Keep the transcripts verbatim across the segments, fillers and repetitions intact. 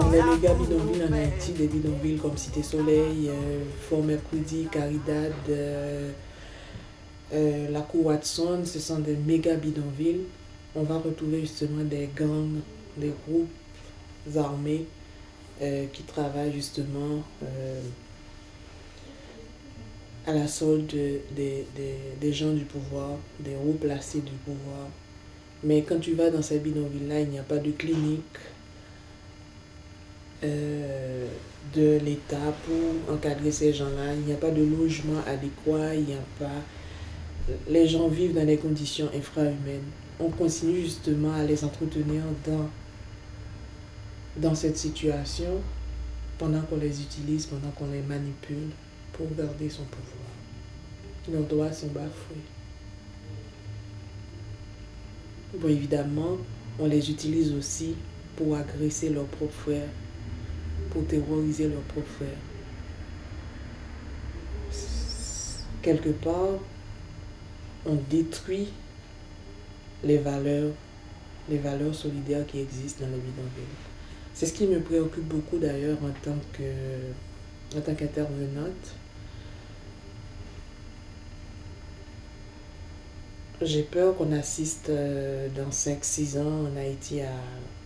les méga bidonvilles en Haïti, des bidonvilles comme Cité Soleil, euh, Fort Mercredi, Caridad, euh, euh, la Cour Watson, ce sont des méga bidonvilles. On va retrouver justement des gangs, des groupes armés euh, qui travaillent justement euh, à la solde de, de, de, des gens du pouvoir, des hauts placés du pouvoir. Mais quand tu vas dans ces bidonvilles-là, il n'y a pas de clinique euh, de l'État pour encadrer ces gens-là. Il n'y a pas de logement adéquat, il n'y a pas... Les gens vivent dans des conditions infrahumaines. On continue justement à les entretenir dans, dans cette situation pendant qu'on les utilise, pendant qu'on les manipule pour garder son pouvoir. Leurs droits sont bafoués. Bon, évidemment, on les utilise aussi pour agresser leurs propres frères, pour terroriser leurs propres frères. Quelque part, on détruit les valeurs, les valeurs solidaires qui existent dans les bidonvilles. C'est ce qui me préoccupe beaucoup d'ailleurs en tant que, en tant qu'intervenante. J'ai peur qu'on assiste euh, dans cinq six ans en Haïti à,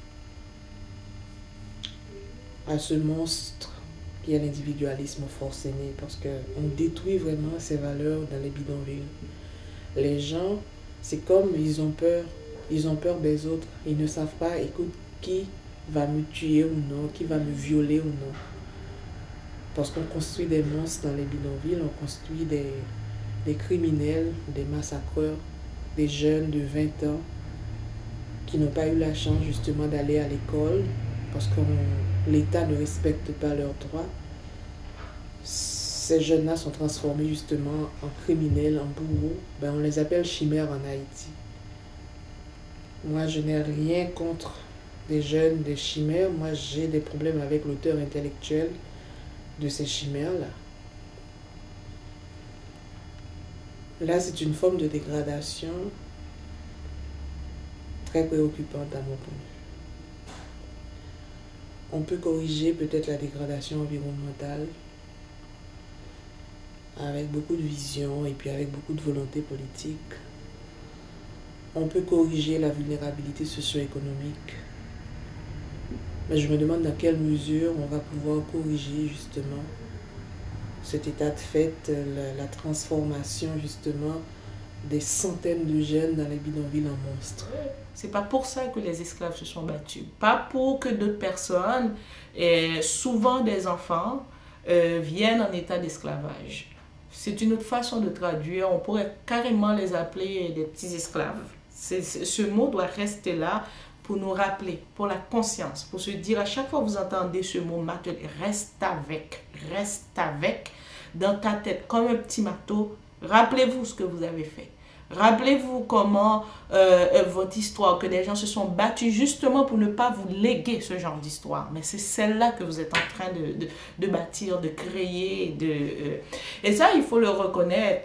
à ce monstre qui est l'individualisme forcené, parce qu'on détruit vraiment ces valeurs dans les bidonvilles. Les gens, c'est comme ils ont peur, ils ont peur des autres. Ils ne savent pas, écoute, qui va me tuer ou non, qui va me violer ou non. Parce qu'on construit des monstres dans les bidonvilles, on construit des, des criminels, des massacreurs, des jeunes de vingt ans qui n'ont pas eu la chance justement d'aller à l'école parce que l'État ne respecte pas leurs droits. Ces jeunes-là sont transformés justement en criminels, en bourreaux. Ben, on les appelle chimères en Haïti. Moi, je n'ai rien contre des jeunes, des chimères. Moi, j'ai des problèmes avec l'auteur intellectuel de ces chimères-là. Là, c'est une forme de dégradation très préoccupante à mon point de vue. On peut corriger peut-être la dégradation environnementale avec beaucoup de vision et puis avec beaucoup de volonté politique. On peut corriger la vulnérabilité socio-économique. Mais je me demande dans quelle mesure on va pouvoir corriger justement cet état de fait, la, la transformation justement des centaines de jeunes dans les bidonvilles en monstres. C'est pas pour ça que les esclaves se sont battus. Pas pour que d'autres personnes, et souvent des enfants, euh, viennent en état d'esclavage. C'est une autre façon de traduire. On pourrait carrément les appeler des petits esclaves. C'est, c'est, ce mot doit rester là pour nous rappeler, pour la conscience, pour se dire à chaque fois que vous entendez ce mot marteler, reste avec, reste avec dans ta tête comme un petit marteau. Rappelez-vous ce que vous avez fait. Rappelez-vous comment euh, votre histoire, que des gens se sont battus justement pour ne pas vous léguer ce genre d'histoire. Mais c'est celle-là que vous êtes en train de, de, de bâtir, de créer. De, euh... Et ça, il faut le reconnaître.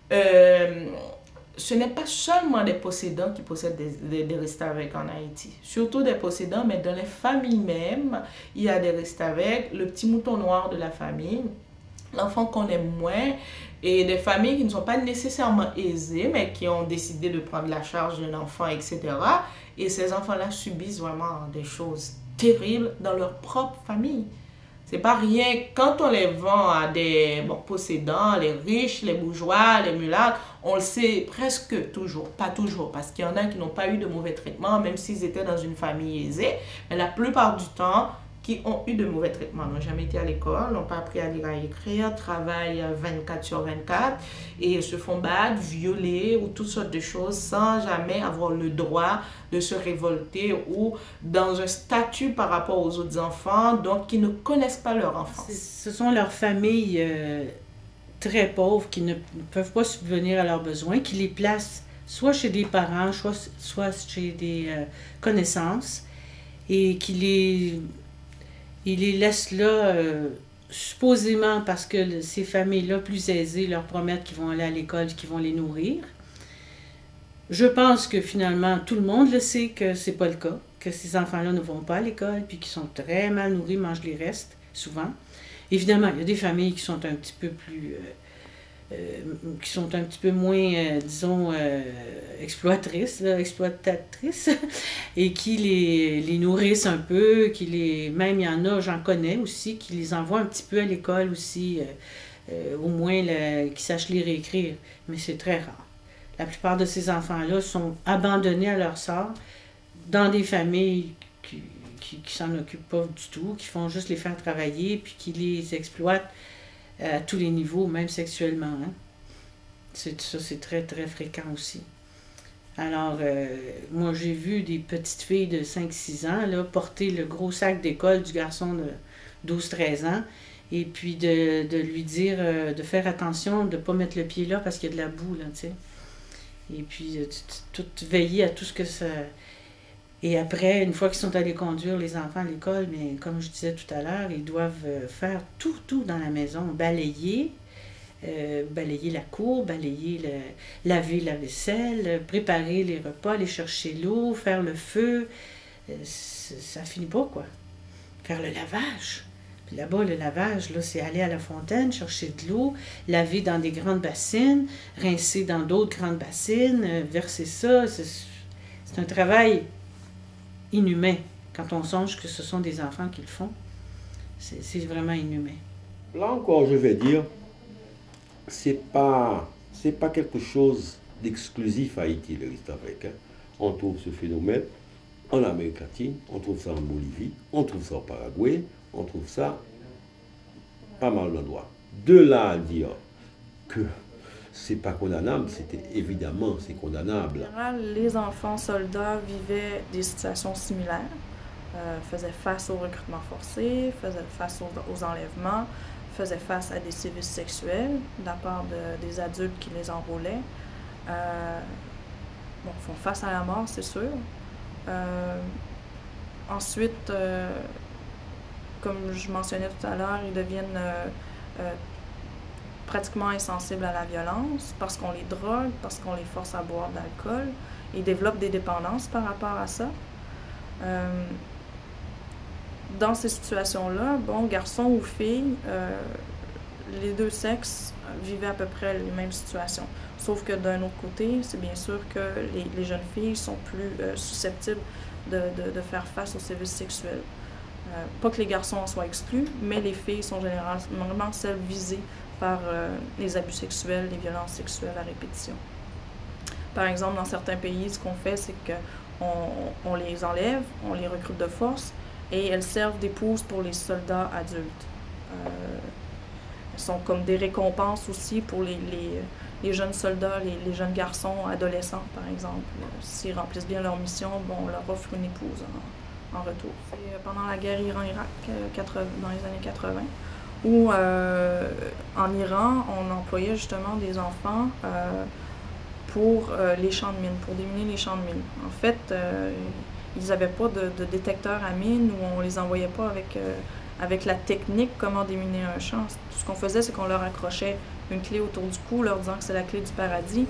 Euh, ce n'est pas seulement des possédants qui possèdent des, des, des restes-avec en Haïti. Surtout des possédants, mais dans les familles même, il y a des restes-avec. Le petit mouton noir de la famille, l'enfant qu'on aime moins, et des familles qui ne sont pas nécessairement aisées, mais qui ont décidé de prendre la charge d'un enfant, et cetera. Et ces enfants-là subissent vraiment des choses terribles dans leur propre famille. C'est pas rien, quand on les vend à des bon, possédants, les riches, les bourgeois, les mulâtres, on le sait presque toujours, pas toujours, parce qu'il y en a qui n'ont pas eu de mauvais traitements, même s'ils étaient dans une famille aisée, mais la plupart du temps, qui ont eu de mauvais traitements, n'ont jamais été à l'école, n'ont pas appris à lire et à écrire, travaillent vingt-quatre sur vingt-quatre et se font battre, violer ou toutes sortes de choses sans jamais avoir le droit de se révolter ou dans un statut par rapport aux autres enfants, donc qui ne connaissent pas leur enfance. Ce sont leurs familles euh, très pauvres qui ne peuvent pas subvenir à leurs besoins, qui les placent soit chez des parents, soit, soit chez des euh, connaissances et qui les... Ils les laissent là, euh, supposément parce que ces familles-là, plus aisées, leur promettent qu'ils vont aller à l'école et qu'ils vont les nourrir. Je pense que finalement, tout le monde le sait que c'est pas le cas. que ces enfants-là ne vont pas à l'école, puis qui sont très mal nourris, mangent les restes, souvent. Évidemment, il y a des familles qui sont un petit peu plus... Euh, euh, qui sont un petit peu moins, euh, disons, euh, exploitrices, là, exploitatrices, et qui les, les nourrissent un peu, qui les... Même, il y en a, j'en connais aussi, qui les envoient un petit peu à l'école aussi, euh, euh, au moins là, qui sachent lire et écrire, mais c'est très rare. La plupart de ces enfants-là sont abandonnés à leur sort dans des familles qui qui, qui s'en occupent pas du tout, qui font juste les faire travailler, puis qui les exploitent à tous les niveaux, même sexuellement. Hein? C'est, ça, c'est très, très fréquent aussi. Alors, euh, moi, j'ai vu des petites filles de cinq six ans là, porter le gros sac d'école du garçon de douze treize ans, et puis de, de lui dire euh, de faire attention, de ne pas mettre le pied là parce qu'il y a de la boue, là, tu sais. Et puis, euh, tout veiller à tout ce que ça... Et après, une fois qu'ils sont allés conduire les enfants à l'école, mais comme je disais tout à l'heure, ils doivent faire tout, tout dans la maison. Balayer, euh, balayer la cour, balayer, le, laver la vaisselle, préparer les repas, aller chercher l'eau, faire le feu. Euh, ça finit pas, quoi. Faire le lavage. Puis là-bas, le lavage, là, c'est aller à la fontaine, chercher de l'eau, laver dans des grandes bassines, rincer dans d'autres grandes bassines, euh, verser ça. C'est, c'est un travail inhumain. Quand on songe que ce sont des enfants qui le font, c'est, c'est vraiment inhumain. Là encore, je vais dire, c'est pas, c'est pas quelque chose d'exclusif à Haïti, le East Afrique. On trouve ce phénomène en Amérique latine, on trouve ça en Bolivie, on trouve ça au Paraguay, on trouve ça pas mal d'endroits. De là à dire que c'est pas condamnable, c'était évidemment, c'est condamnable. En général, les enfants soldats vivaient des situations similaires, euh, faisaient face au recrutement forcé, faisaient face aux, aux enlèvements, faisaient face à des sévices sexuels de la part de, des adultes qui les enrôlaient. Euh, bon, font face à la mort, c'est sûr. Euh, ensuite, euh, comme je mentionnais tout à l'heure, ils deviennent euh, euh, pratiquement insensibles à la violence parce qu'on les drogue, parce qu'on les force à boire de l'alcool. Ils développent des dépendances par rapport à ça. Euh, dans ces situations-là, bon, garçons ou filles, euh, les deux sexes vivaient à peu près les mêmes situations. Sauf que d'un autre côté, c'est bien sûr que les, les jeunes filles sont plus euh, susceptibles de, de, de faire face aux sévices sexuels. Euh, pas que les garçons en soient exclus, mais les filles sont généralement celles visées par euh, les abus sexuels, les violences sexuelles à répétition. Par exemple, dans certains pays, ce qu'on fait, c'est qu'on on les enlève, on les recrute de force, et elles servent d'épouses pour les soldats adultes. Euh, elles sont comme des récompenses aussi pour les, les, les jeunes soldats, les, les jeunes garçons adolescents, par exemple. S'ils remplissent bien leur mission, bon, on leur offre une épouse en, en retour. C'est pendant la guerre Iran-Irak, dans les années quatre-vingt, où euh, en Iran, on employait justement des enfants euh, pour euh, les champs de mines, pour déminer les champs de mines. En fait, euh, ils n'avaient pas de, de détecteur à mine, ou on les envoyait pas avec, euh, avec la technique comment déminer un champ. Tout ce qu'on faisait, c'est qu'on leur accrochait une clé autour du cou, leur disant que c'est la clé du paradis.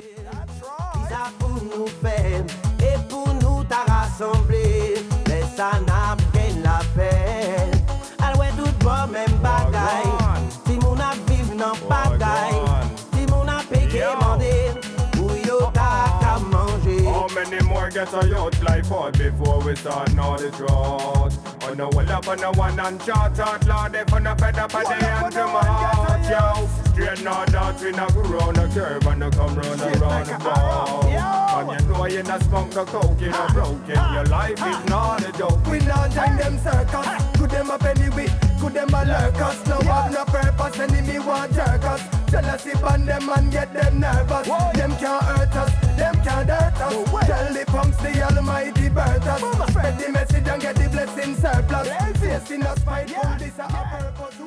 Et pour nous t'as rassemblé, mais ça n'a rien la peine. Alors tout bon même bagaille, si mon a vive dans bagaille, si mon a payé mandé, ou yo t'as qu'à manger. How many more get a yacht fly for before we start now the drought? I know we'll up on the one and shot out, Lord, if I'm not fed up at the end of my heart, yo. Straight now that we not go round the curve and no come round around the ball. And you know you not smoke the coke, you not broken, your life is not a joke. We not join them circus, could them up anyway, could them a lurk us, no have no purpose, enemy want jerk us. Jealousy on them and get them nervous, them can't hurt us, them can't hurt us. Tell the punks the almighty birth us, spread the message and get the blessing surplus. Facing us fight, this a purpose.